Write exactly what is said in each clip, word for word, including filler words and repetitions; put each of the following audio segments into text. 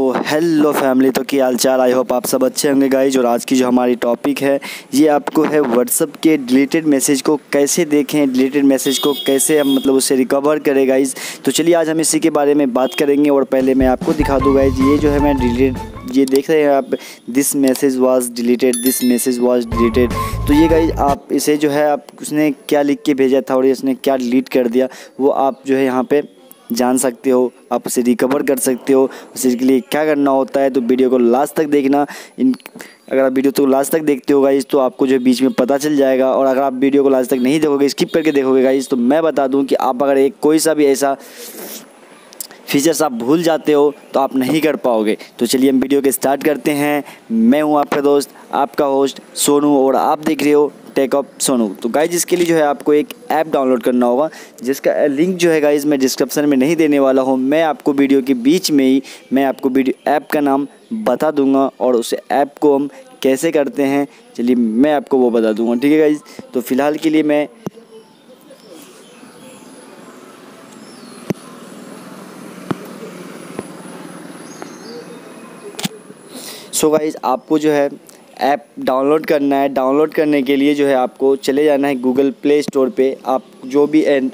तो hello family, तो क्या हाल चाल। आई होप आप सब अच्छे होंगे गाइज। और आज की जो हमारी टॉपिक है ये आपको है व्हाट्सअप के डिलीटेड मैसेज को कैसे देखें, डिलीटेड मैसेज को कैसे हम मतलब उसे रिकवर करें गाइज। तो चलिए आज हम इसी के बारे में बात करेंगे। और पहले मैं आपको दिखा दूँ गाइज, ये जो है मैं डिलीट ये देख रहे हैं आप, this message was deleted, this message was deleted. तो ये गाइज आप इसे जो है आप उसने क्या लिख के भेजा था और इसने क्या डिलीट कर दिया वो आप जो है यहाँ पे जान सकते हो, आप उसे रिकवर कर सकते हो। उसके लिए क्या करना होता है, तो वीडियो को लास्ट तक देखना। इन अगर आप वीडियो तो लास्ट तक देखते हो गाइस तो आपको जो बीच में पता चल जाएगा। और अगर आप वीडियो को लास्ट तक नहीं देखोगे, स्किप करके देखोगे गाइस, तो मैं बता दूं कि आप अगर एक कोई सा भी ऐसा फीचर्स आप भूल जाते हो तो आप नहीं कर पाओगे। तो चलिए हम वीडियो के स्टार्ट करते हैं। मैं हूं आपका दोस्त, आपका होस्ट सोनू, और आप देख रहे हो टेक अप सोनू। तो गाइज इसके लिए जो है आपको एक ऐप डाउनलोड करना होगा, जिसका लिंक जो है गाइज मैं डिस्क्रिप्शन में नहीं देने वाला हूँ। मैं आपको वीडियो के बीच में ही मैं आपको वीडियो ऐप का नाम बता दूंगा और उस ऐप को हम कैसे करते हैं चलिए मैं आपको वो बता दूंगा, ठीक है गाइज। तो फ़िलहाल के लिए मैं सो गाइज आपको जो है ऐप डाउनलोड करना है। डाउनलोड करने के लिए जो है आपको चले जाना है गूगल प्ले स्टोर पे। आप जो भी एंड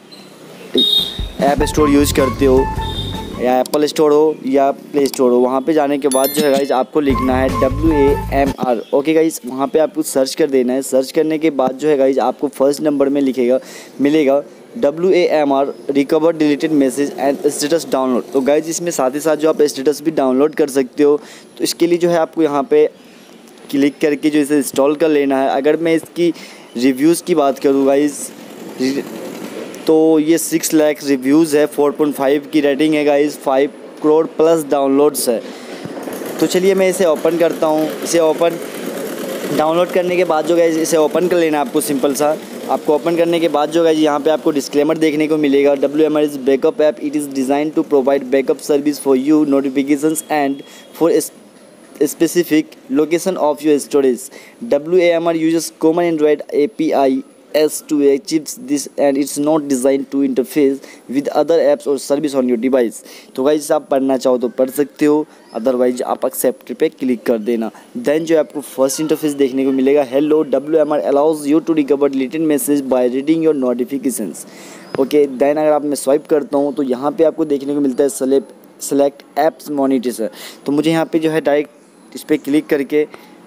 ऐप स्टोर यूज़ करते हो, या एप्पल स्टोर हो या प्ले स्टोर हो, वहाँ पे जाने के बाद जो है गाइज आपको लिखना है W A M R. Okay guys, वहाँ पे आपको सर्च कर देना है। सर्च करने के बाद जो है गाइज आपको फर्स्ट नंबर में लिखेगा मिलेगा W A M R recover deleted message and status download. तो गाइज इसमें साथ ही साथ जो आप स्टेटस भी डाउनलोड कर सकते हो। तो इसके लिए जो है आपको यहाँ पे क्लिक करके जो इसे इंस्टॉल कर लेना है। अगर मैं इसकी रिव्यूज़ की बात करूँ गाइज, तो ये सिक्स लाख रिव्यूज़ है, फोर पॉइंट फाइव की रेटिंग है guys, five crore plus downloads है। तो चलिए मैं इसे ओपन करता हूँ। इसे ओपन डाउनलोड करने के बाद जो गाइज इसे ओपन कर लेना है आपको, सिंपल सा। आपको ओपन करने के बाद जो गाइज यहाँ पे आपको डिस्क्लेमर देखने को मिलेगा। W M R is backup app, it is design to provide backup service for you notifications and for specific location of your storage. W A M R uses common Android A P I S to achieve this and it's not designed to interface with other apps or service on your device. तो guys आप पढ़ना चाहो तो पढ़ सकते हो, otherwise आप accept पे क्लिक कर देना। देन जो आपको फर्स्ट इंटरफेस देखने को मिलेगा, hello W M R allows you to recover deleted message by reading your notifications. Okay, then अगर आप मैं स्वाइप करता हूँ तो यहाँ पे आपको देखने को मिलता है सेलेक्ट सेलेक्ट एप्स मॉनिटर। तो मुझे यहाँ पे जो है डायरेक्ट इस पर क्लिक करके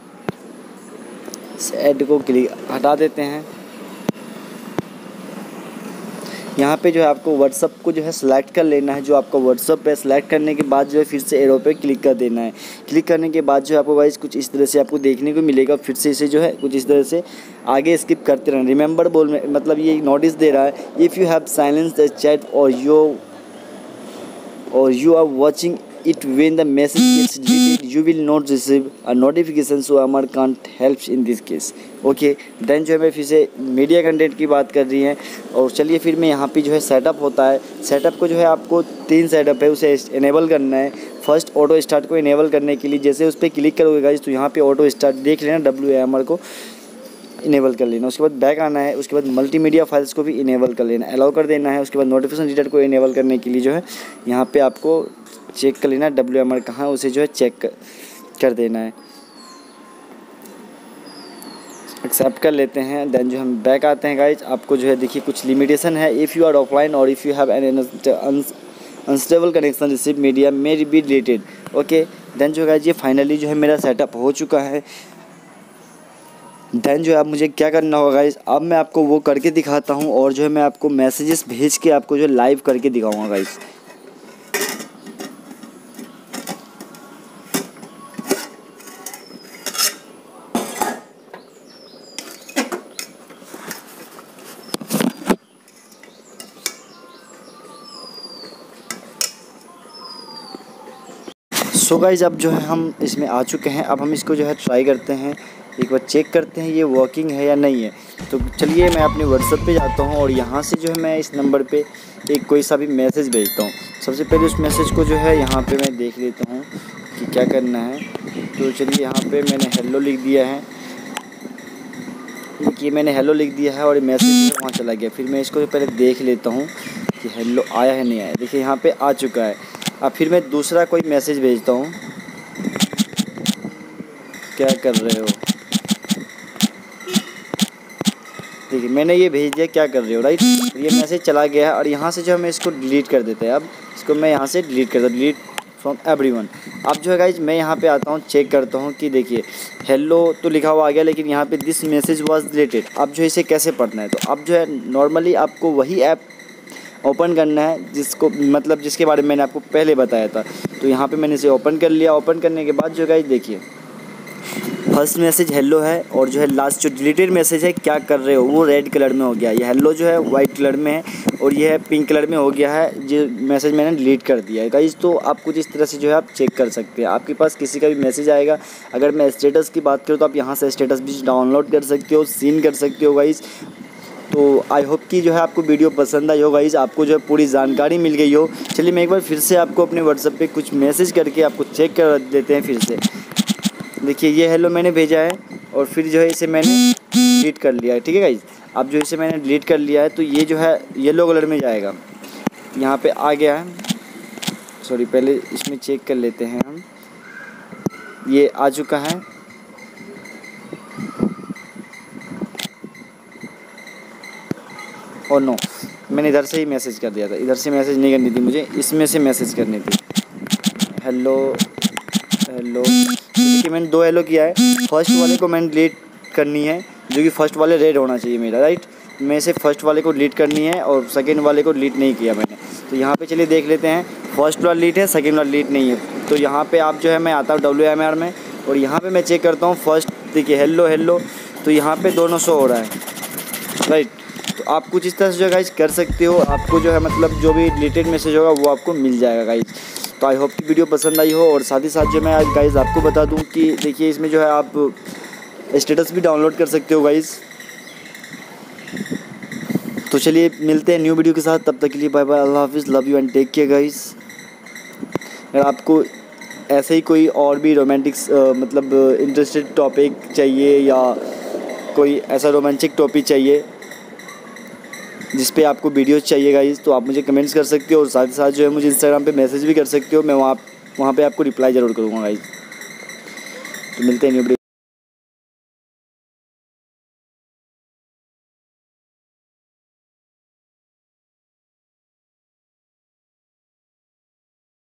इस ऐड को क्लिक हटा देते हैं। यहाँ पे जो है आपको व्हाट्सअप को जो है सिलेक्ट कर लेना है। जो आपका व्हाट्सअप है, सिलेक्ट करने के बाद जो है फिर से एरो पे क्लिक कर देना है। क्लिक करने के बाद जो है आपको गाइस कुछ इस तरह से आपको देखने को मिलेगा। फिर से इसे जो है कुछ इस तरह से आगे स्किप करते रहना। रिमेंबर बोल में मतलब ये नोटिस दे रहा है, if you have silence the chat और यू और you are watching it when the message gets deleted, you will not receive a notification, so Amar can't help in this case. Okay, then जो है मैं फिर से media content की बात कर रही हैं। और चलिए फिर मैं यहाँ पे जो है सेटअप होता है, सेटअप को जो है आपको तीन सेटअप है उसे इनेबल करना है। फर्स्ट ऑटो स्टार्ट को इनेबल करने के लिए जैसे उस पर क्लिक करोगे गाइस तो यहाँ पे ऑटो स्टार्ट देख लेना, डब्ल्यू ए एम आर को इनेबल कर लेना। उसके बाद बैक आना है, उसके बाद मल्टीमीडिया फाइल्स को भी इनेबल कर लेना, अलाउ कर देना है। उसके बाद नोटिफिकेशन रीडर को इनेबल करने के लिए जो है यहाँ पे आपको चेक कर लेना डब्ल्यू एम आर कहाँ, उसे जो है चेक कर, कर देना है। एक्सेप्ट कर लेते हैं। देन जो हम बैक आते हैं गाइज, आपको जो है देखिए कुछ लिमिटेशन है। इफ़ यू आर ऑफलाइन और if you have an unstable connection receive media may be deleted. Okay, then जो गाइज ये फाइनली जो है मेरा सेटअप हो चुका है। देन जो है अब मुझे क्या करना होगा गाइस, अब मैं आपको वो करके दिखाता हूँ और जो है मैं आपको मैसेजेस भेज के आपको जो लाइव करके दिखाऊंगा गाइस। सो गाइस अब जो है हम इसमें आ चुके हैं। अब हम इसको जो है ट्राई करते हैं, एक बार चेक करते हैं ये वर्किंग है या नहीं है। तो चलिए मैं अपने व्हाट्सएप पे जाता हूँ और यहाँ से जो है मैं इस नंबर पे एक कोई सा भी मैसेज भेजता हूँ। सबसे पहले उस मैसेज को जो है यहाँ पे मैं देख लेता हूँ कि क्या करना है। तो चलिए यहाँ पे मैंने हेलो लिख दिया है, देखिए मैंने हेलो लिख दिया है और मैसेज वहाँ चला गया। फिर मैं इसको पहले देख लेता हूँ कि हेलो आया है नहीं आया। देखिए यहाँ पर आ चुका है। अब फिर मैं दूसरा कोई मैसेज भेजता हूँ, क्या कर रहे हो। देखिए मैंने ये भेज दिया, क्या कर रहे हो, राइट। ये मैसेज चला गया है और यहाँ से जो हमें इसको डिलीट कर देते हैं। अब इसको मैं यहाँ से डिलीट कर दूँ, डिलीट फ्रॉम एवरीवन। अब जो है गाइज मैं यहाँ पे आता हूँ, चेक करता हूँ कि देखिए हेलो तो लिखा हुआ आ गया, लेकिन यहाँ पे दिस मैसेज वाज डिलीटेड। अब जो है इसे कैसे पढ़ना है, तो अब जो है नॉर्मली आपको वही ऐप ओपन करना है जिसको मतलब जिसके बारे में मैंने आपको पहले बताया था। तो यहाँ पे मैंने इसे ओपन कर लिया। ओपन करने के बाद जो गाइज देखिए फर्स्ट मैसेज हेलो है और जो है लास्ट जो डिलीटेड मैसेज है क्या कर रहे हो वो रेड कलर में हो गया। ये हेलो जो है वाइट कलर में है और ये है पिंक कलर में हो गया है, जो मैसेज मैंने डिलीट कर दिया है गाइज। तो आप कुछ इस तरह से जो है आप चेक कर सकते हैं। आपके पास किसी का भी मैसेज आएगा, अगर मैं स्टेटस की बात करूँ तो आप यहाँ से स्टेटस भी डाउनलोड कर सकते हो, सीन कर सकते हो गाइज। तो आई होप कि जो है आपको वीडियो पसंद आई हो गाइज, आपको जो है पूरी जानकारी मिल गई हो। चलिए मैं एक बार फिर से आपको अपने व्हाट्सएप पे कुछ मैसेज करके आपको चेक कर देते हैं फिर से। देखिए ये हेलो मैंने भेजा है और फिर जो है इसे मैंने डिलीट कर लिया है, ठीक है गाइज। अब जो इसे मैंने डिलीट कर लिया है तो ये जो है येलो कलर में जाएगा, यहाँ पे आ गया है। सॉरी पहले इसमें चेक कर लेते हैं हम, ये आ चुका है। और नो मैंने इधर से ही मैसेज कर दिया था, इधर से मैसेज नहीं करनी थी मुझे, इसमें से मैसेज करनी थी। हेलो हेलो देखिए मैंने दो हेलो किया है। फर्स्ट वाले को मैंने डिलीट करनी है, जो कि फर्स्ट वाले रेड होना चाहिए मेरा, राइट। मैं इसे फर्स्ट वाले को डिलीट करनी है और सेकंड वाले को डिलीट नहीं किया मैंने। तो यहाँ पे चलिए देख लेते हैं, फर्स्ट वाला डिलीट है, सेकंड वाला डिलीट नहीं है। तो यहाँ पे आप जो है मैं आता हूँ डब्ल्यू एम आर में और यहाँ पे मैं चेक करता हूँ फर्स्ट, देखिए हेलो हेलो, तो यहाँ पे दोनों शो हो रहा है, राइट। तो आप कुछ इस तरह से जो गाइज कर सकते हो, आपको जो है मतलब जो भी डिलीटेड मैसेज होगा वो आपको मिल जाएगा गाइज। तो आई होप कि वीडियो पसंद आई हो। और साथ ही साथ जो मैं आज गाइज आपको बता दूं कि देखिए इसमें जो है आप स्टेटस भी डाउनलोड कर सकते हो गाइज। तो चलिए मिलते हैं न्यू वीडियो के साथ, तब तक के लिए बाय बाय, अल्लाह हाफिज़, love you and take care guys. अगर आपको ऐसे ही कोई और भी रोमांटिक मतलब इंटरेस्टेड टॉपिक चाहिए या कोई ऐसा रोमांटिक टॉपिक चाहिए जिस पे आपको वीडियोज़ चाहिए गाइज़, तो आप मुझे कमेंट्स कर सकते हो और साथ ही साथ जो है मुझे इंस्टाग्राम पे मैसेज भी कर सकते हो। मैं वहाँ वहाँ पे आपको रिप्लाई ज़रूर करूँगा गाइज़। तो मिलते हैं न्यू वीडियो।